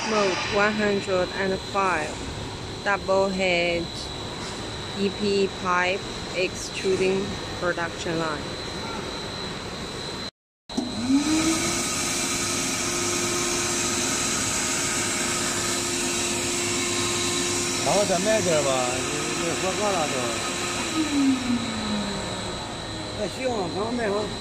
Mode 105 Double head EP pipe extruding production line. 然后再买点吧，你喝高了都。那行，刚买好。